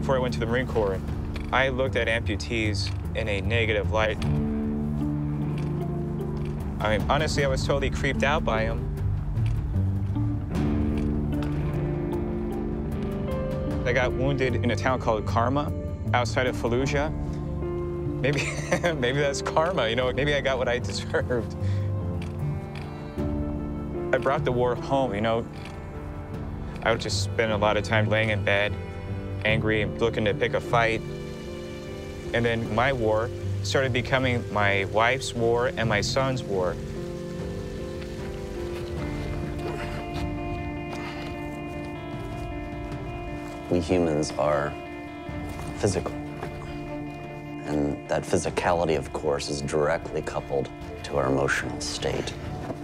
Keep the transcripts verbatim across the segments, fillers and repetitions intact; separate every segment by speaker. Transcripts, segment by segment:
Speaker 1: before I went to the Marine Corps, I looked at amputees in a negative light. I mean, honestly, I was totally creeped out by them. I got wounded in a town called Karma, outside of Fallujah. Maybe, maybe that's karma, you know, maybe I got what I deserved. I brought the war home, you know. I would just spend a lot of time laying in bed, angry, looking to pick a fight. And then my war started becoming my wife's war and my son's war.
Speaker 2: We humans are physical. And that physicality, of course, is directly coupled to our emotional state.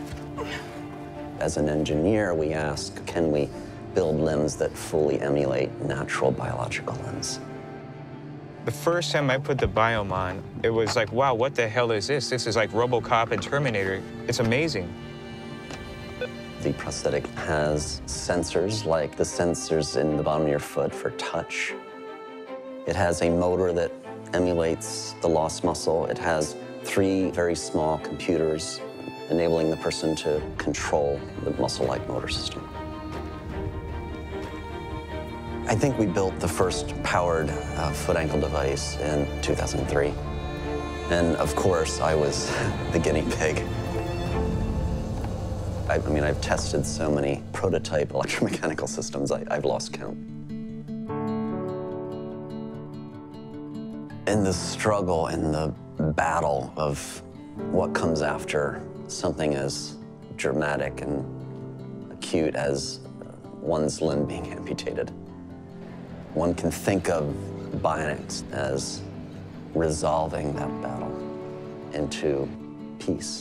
Speaker 2: As an engineer, we ask, can we build limbs that fully emulate natural biological limbs?
Speaker 1: The first time I put the biome on, it was like, wow, what the hell is this? This is like RoboCop and Terminator. It's amazing.
Speaker 2: The prosthetic has sensors like the sensors in the bottom of your foot for touch. It has a motor that emulates the lost muscle. It has three very small computers enabling the person to control the muscle-like motor system. I think we built the first powered uh, foot-ankle device in two thousand three. And of course, I was the guinea pig. I, I mean, I've tested so many prototype electromechanical systems, I, I've lost count. In the struggle, in the battle of what comes after something as dramatic and acute as one's limb being amputated, one can think of Bionics as resolving that battle into peace.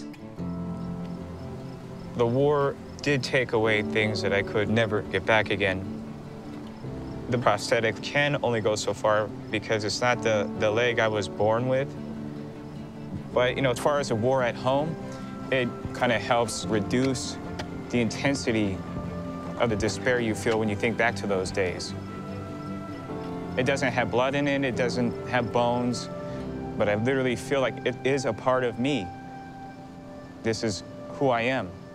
Speaker 1: The war did take away things that I could never get back again. The prosthetic can only go so far because it's not the, the leg I was born with. But, you know, as far as a war at home, it kind of helps reduce the intensity of the despair you feel when you think back to those days. It doesn't have blood in it, it doesn't have bones, but I literally feel like it is a part of me. This is who I am.